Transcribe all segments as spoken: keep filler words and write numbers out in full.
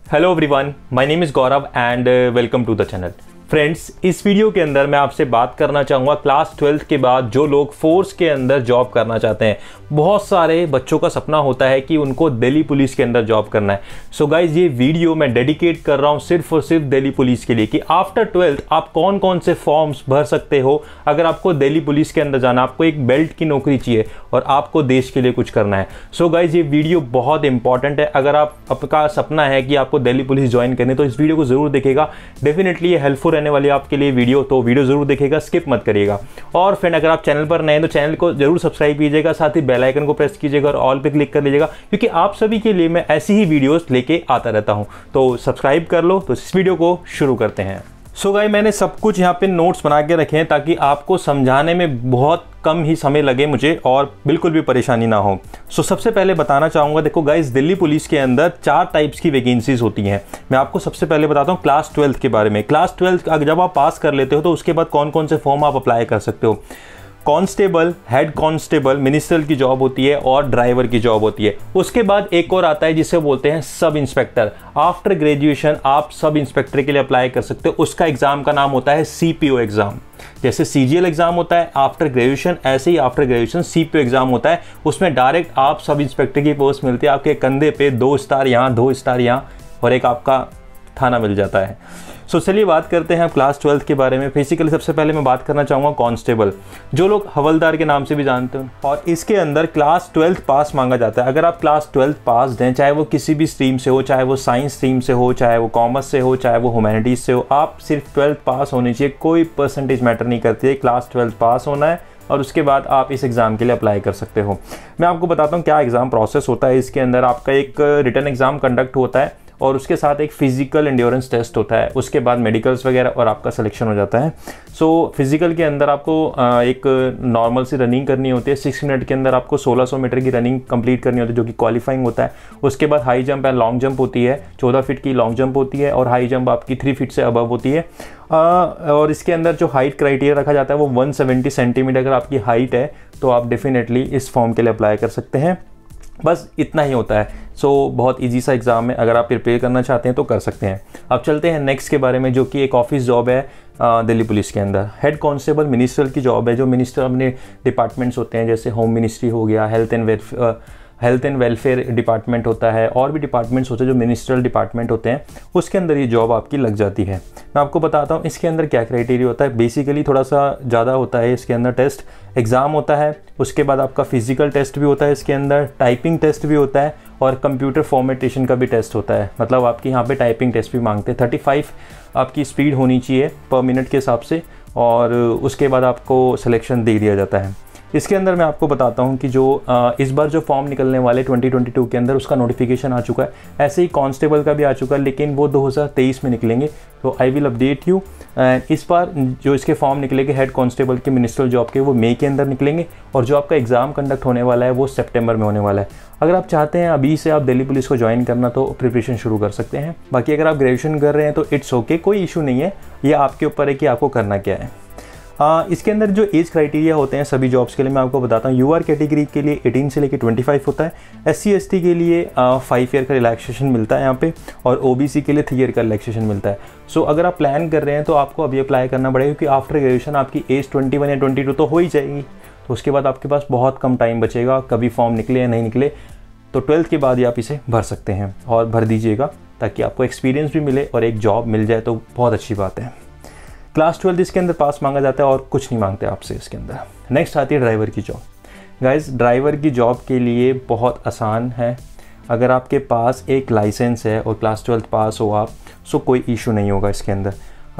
Hello everyone, my name is Gaurav and welcome to the channel. Friends, इस video के अंदर मैं आपसे बात करना चाहूँगा क्लास ट्वेल्थ के बाद जो लोग फोर्स के अंदर जॉब करना चाहते हैं। बहुत सारे बच्चों का सपना होता है कि उनको दिल्ली पुलिस के अंदर जॉब करना है। सो so गाइज, ये वीडियो मैं डेडिकेट कर रहा हूँ सिर्फ और सिर्फ दिल्ली पुलिस के लिए कि आफ्टर ट्वेल्थ आप कौन कौन से फॉर्म्स भर सकते हो अगर आपको दिल्ली पुलिस के अंदर जाना, आपको एक बेल्ट की नौकरी चाहिए और आपको देश के लिए कुछ करना है। सो so गाइज, ये वीडियो बहुत इंपॉर्टेंट है। अगर आप आपका सपना है कि आपको दिल्ली पुलिस ज्वाइन करनी, तो इस वीडियो को जरूर देखेगा। डेफिनेटली ये हेल्पफुल रहने वाली आपके लिए वीडियो, तो वीडियो जरूर देखिएगा, स्किप मत करिएगा। और फ्रेंड, अगर आप चैनल पर नए हैं तो चैनल को जरूर सब्सक्राइब कीजिएगा, साथ ही बेल आइकन को प्रेस कीजिएगा और ऑल पे क्लिक कर लीजिएगा, क्योंकि आप सभी के लिए मैं ऐसी ही वीडियोस लेके आता रहता हूं। तो सब्सक्राइब कर लो। तो इस वीडियो को शुरू करते हैं। सो गाइस, मैंने सब कुछ यहाँ पे नोट्स बना के रखे हैं ताकि आपको समझाने में बहुत कम ही समय लगे मुझे और बिल्कुल भी परेशानी ना हो। सो so, सबसे पहले बताना चाहूँगा, देखो गाइस, दिल्ली पुलिस के अंदर चार टाइप्स की वैकेंसीज होती हैं। मैं आपको सबसे पहले बताता हूँ क्लास ट्वेल्थ के बारे में। क्लास ट्वेल्थ जब आप पास कर लेते हो तो उसके बाद कौन कौन से फॉर्म आप अप्लाई कर सकते हो। कांस्टेबल, हेड कांस्टेबल, मिनिस्ट्रियल की जॉब होती है और ड्राइवर की जॉब होती है। उसके बाद एक और आता है जिसे बोलते हैं सब इंस्पेक्टर। आफ्टर ग्रेजुएशन आप सब इंस्पेक्टर के लिए अप्लाई कर सकते हो। उसका एग्जाम का नाम होता है सीपीओ एग्जाम। जैसे सीजीएल एग्जाम होता है आफ्टर ग्रेजुएशन, ऐसे ही आफ्टर ग्रेजुएशन सीपीओ एग्जाम होता है। उसमें डायरेक्ट आप सब इंस्पेक्टर की पोस्ट मिलती है। आपके कंधे पे दो स्टार यहाँ, दो स्टार यहाँ और एक आपका थाना मिल जाता है। सो so, चलिए बात करते हैं क्लास ट्वेल्थ के बारे में। बेसिकली सबसे पहले मैं बात करना चाहूँगा कांस्टेबल, जो लोग हवलदार के नाम से भी जानते हैं, और इसके अंदर क्लास ट्वेल्थ पास मांगा जाता है। अगर आप क्लास ट्वेल्थ पास हैं, चाहे वो किसी भी स्ट्रीम से हो, चाहे वो साइंस स्ट्रीम से हो, चाहे वो कॉमर्स से हो, चाहे वो ह्यूमैनिटीज़ से हो, आप सिर्फ ट्वेल्थ पास होनी चाहिए। कोई परसेंटेज मैटर नहीं करती है, क्लास ट्वेल्थ पास होना है और उसके बाद आप इस एग्ज़ाम के लिए अप्लाई कर सकते हो। मैं आपको बताता हूँ क्या एग्ज़ाम प्रोसेस होता है। इसके अंदर आपका एक रिटन एग्ज़ाम कंडक्ट होता है और उसके साथ एक फिजिकल एंड्योरेंस टेस्ट होता है। उसके बाद मेडिकल्स वगैरह और आपका सिलेक्शन हो जाता है। सो so, फिजिकल के अंदर आपको एक नॉर्मल सी रनिंग करनी होती है। सिक्स मिनट के अंदर आपको सोलह सौ मीटर की रनिंग कंप्लीट करनी होती है, जो कि क्वालिफाइंग होता है। उसके बाद high jump and long jump होती है। चौदह फीट की लॉन्ग जंप होती है और हाई जंप आपकी थ्री फीट से अबव होती है। आ, और इसके अंदर जो हाइट क्राइटेरिया रखा जाता है वो वन सेवेंटी सेंटीमीटर अगर आपकी हाइट है तो आप डेफिनेटली इस फॉर्म के लिए अप्लाई कर सकते हैं। बस इतना ही होता है। सो so, बहुत इजी सा एग्ज़ाम है, अगर आप प्रिपेयर करना चाहते हैं तो कर सकते हैं। अब चलते हैं नेक्स्ट के बारे में, जो कि एक ऑफिस जॉब है दिल्ली पुलिस के अंदर। हेड कांस्टेबल मिनिस्ट्रियल की जॉब है। जो मिनिस्टर अपने डिपार्टमेंट्स होते हैं, जैसे होम मिनिस्ट्री हो गया, health and welfare health and welfare department होता है, और भी डिपार्टमेंट्स होते हैं जो मिनिस्ट्रियल डिपार्टमेंट होते हैं, उसके अंदर ये जॉब आपकी लग जाती है। मैं आपको बताता हूँ इसके अंदर क्या क्राइटेरिया होता है। बेसिकली थोड़ा सा ज़्यादा होता है। इसके अंदर टेस्ट एग्ज़ाम होता है, उसके बाद आपका फिजिकल टेस्ट भी होता है, इसके अंदर टाइपिंग टेस्ट भी होता है और कंप्यूटर फॉर्मेटेशन का भी टेस्ट होता है। मतलब आपके यहाँ पे टाइपिंग टेस्ट भी मांगते हैं। थर्टी फाइव आपकी स्पीड होनी चाहिए पर मिनट के हिसाब से, और उसके बाद आपको सिलेक्शन दे दिया जाता है। इसके अंदर मैं आपको बताता हूं कि जो आ, इस बार जो फॉर्म निकलने वाले ट्वेंटी ट्वेंटी टू के अंदर उसका नोटिफिकेशन आ चुका है। ऐसे ही कांस्टेबल का भी आ चुका है, लेकिन वो दो हज़ार तेईस में निकलेंगे। तो आई विल अपडेट यू। इस बार जो इसके फॉर्म निकलेंगे हेड कांस्टेबल के मिनिस्ट्रियल जॉब के, वो मई के अंदर निकलेंगे और जो आपका एग्ज़ाम कंडक्ट होने वाला है वो सितंबर में होने वाला है। अगर आप चाहते हैं अभी से आप दिल्ली पुलिस को ज्वाइन करना तो प्रिपरेशन शुरू कर सकते हैं। बाकी अगर आप ग्रेजुएशन कर रहे हैं तो इट्स ओके, कोई इशू नहीं है। ये आपके ऊपर है कि आपको करना क्या है। आ, इसके अंदर जो एज क्राइटेरिया होते हैं सभी जॉब्स के लिए मैं आपको बताता हूँ। यूआर कैटेगरी के लिए अठारह से लेकर पच्चीस होता है। एससी एसटी के लिए फाइव ईयर का रिलैक्सेशन मिलता है यहाँ पे, और ओबीसी के लिए थ्री ईयर का रिलैक्सेशन मिलता है। सो so, अगर आप प्लान कर रहे हैं तो आपको अभी अप्लाई करना पड़ेगा, क्योंकि आफ्टर ग्रेजुएशन आपकी एज ट्वेंटी वन या ट्वेंटी टू तो हो ही जाएगी। तो उसके बाद आपके पास बहुत कम टाइम बचेगा, कभी फॉर्म निकले या नहीं निकले। तो ट्वेल्थ के बाद ही आप इसे भर सकते हैं और भर दीजिएगा, ताकि आपको एक्सपीरियंस भी मिले और एक जॉब मिल जाए, तो बहुत अच्छी बात है। क्लास ट्वेल्थ इसके अंदर पास मांगा जाता है और कुछ नहीं मांगते आपसे इसके अंदर। नेक्स्ट आती है ड्राइवर की जॉब। गाइस, ड्राइवर की जॉब के लिए बहुत आसान है। अगर आपके पास एक लाइसेंस है और क्लास ट्वेल्थ पास हो आप, सो कोई इशू नहीं होगा इसके अंदर।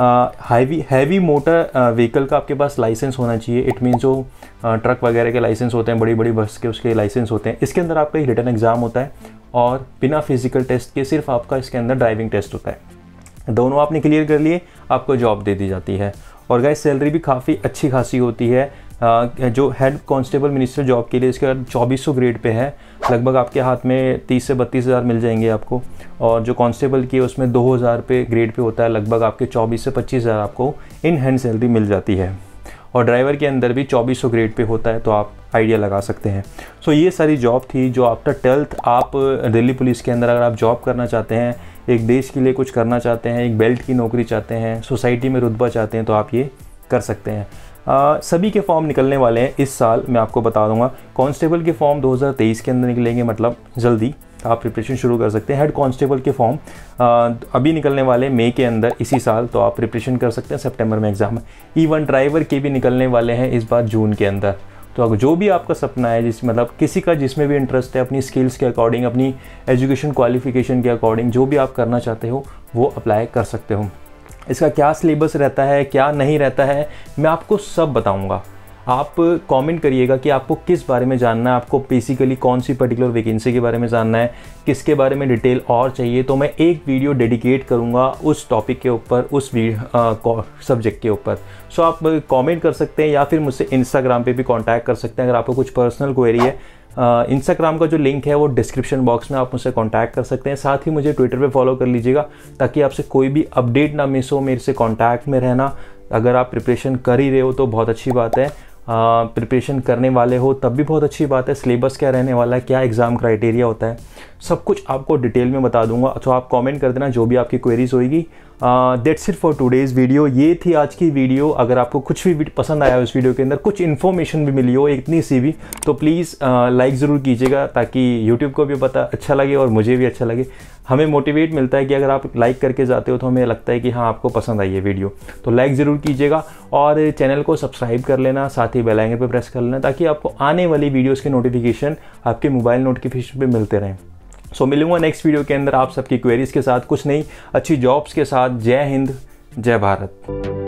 हैवी हैवी मोटर व्हीकल का आपके पास लाइसेंस होना चाहिए। इट मीन जो ट्रक वगैरह के लाइसेंस होते हैं, बड़ी बड़ी बस के, उसके लाइसेंस होते हैं। इसके अंदर आपका एक रिटन एग्ज़ाम होता है और बिना फिजिकल टेस्ट के सिर्फ आपका इसके अंदर ड्राइविंग टेस्ट होता है। दोनों आपने क्लियर कर लिए, आपको जॉब दे दी जाती है। और गाइस, सैलरी भी काफ़ी अच्छी खासी होती है। आ, जो हेड कांस्टेबल मिनिस्टर जॉब के लिए इसका चौबीस सौ ग्रेड पे है, लगभग आपके हाथ में तीस से बत्तीस हज़ार मिल जाएंगे आपको। और जो कांस्टेबल की है उसमें दो हज़ार पे ग्रेड पे होता है, लगभग आपके चौबीस से पच्चीस हज़ार आपको इन हैंड सैलरी मिल जाती है। और ड्राइवर के अंदर भी चौबीस सौ ग्रेड पे होता है, तो आप आइडिया लगा सकते हैं। सो so, ये सारी जॉब थी जो आफ्टर ट्वेल्थ आप दिल्ली पुलिस के अंदर अगर आप जॉब करना चाहते हैं एक देश के लिए कुछ करना चाहते हैं, एक बेल्ट की नौकरी चाहते हैं, सोसाइटी में रुतबा चाहते हैं, तो आप ये कर सकते हैं। आ, सभी के फॉर्म निकलने वाले हैं इस साल, मैं आपको बता दूंगा। कांस्टेबल के फॉर्म दो हज़ार तेईस के अंदर निकलेंगे, मतलब जल्दी आप प्रिपरेशन शुरू कर सकते हैं। हेड कांस्टेबल के फॉर्म अभी निकलने वाले मई के अंदर इसी साल, तो आप प्रिपरेशन कर सकते हैं, सितंबर में एग्ज़ाम है। इवन ड्राइवर के भी निकलने वाले हैं इस बार जून के अंदर। तो अगर जो भी आपका सपना है, जिस मतलब किसी का जिसमें भी इंटरेस्ट है, अपनी स्किल्स के अकॉर्डिंग, अपनी एजुकेशन क्वालिफिकेशन के अकॉर्डिंग जो भी आप करना चाहते हो वो अप्लाई कर सकते हो। इसका क्या सिलेबस रहता है, क्या नहीं रहता है, मैं आपको सब बताऊंगा। आप कमेंट करिएगा कि आपको किस बारे में जानना है, आपको बेसिकली कौन सी पर्टिकुलर वैकेंसी के बारे में जानना है, किसके बारे में डिटेल और चाहिए, तो मैं एक वीडियो डेडिकेट करूंगा उस टॉपिक के ऊपर, उस सब्जेक्ट के ऊपर। सो आप कमेंट कर सकते हैं या फिर मुझसे इंस्टाग्राम पे भी कांटेक्ट कर सकते हैं अगर आपको कुछ पर्सनल क्वेरी है। इंस्टाग्राम uh, का जो लिंक है वो डिस्क्रिप्शन बॉक्स में, आप मुझसे कांटेक्ट कर सकते हैं। साथ ही मुझे ट्विटर पे फॉलो कर लीजिएगा ताकि आपसे कोई भी अपडेट ना मिस हो, मेरे से कांटेक्ट में रहना। अगर आप प्रिपरेशन कर ही रहे हो तो बहुत अच्छी बात है, प्रिपरेशन uh, करने वाले हो तब भी बहुत अच्छी बात है। सिलेबस क्या रहने वाला है, क्या एग्ज़ाम क्राइटेरिया होता है, सब कुछ आपको डिटेल में बता दूंगा। तो आप कमेंट कर देना जो भी आपकी क्वेरीज होगी। That's it for today's video. ये थी आज की वीडियो। अगर आपको कुछ भी पसंद आया उस वीडियो के अंदर, कुछ इन्फॉर्मेशन भी मिली हो इतनी सी भी, तो प्लीज़ लाइक ज़रूर कीजिएगा ताकि यूट्यूब को भी पता अच्छा लगे और मुझे भी अच्छा लगे। हमें मोटिवेट मिलता है कि अगर आप लाइक करके जाते हो तो हमें लगता है कि हाँ आपको पसंद आई है वीडियो। तो लाइक ज़रूर कीजिएगा और चैनल को सब्सक्राइब कर लेना, साथ ही बेल आइकन पर प्रेस कर लेना ताकि आपको आने वाली वीडियोज़ के नोटिफिकेशन आपके मोबाइल नोटिफिकेशन पर मिलते रहें। सो so, मिलूंगा नेक्स्ट वीडियो के अंदर आप सबकी क्वेरीज के साथ, कुछ नई अच्छी जॉब्स के साथ। जय हिंद, जय भारत।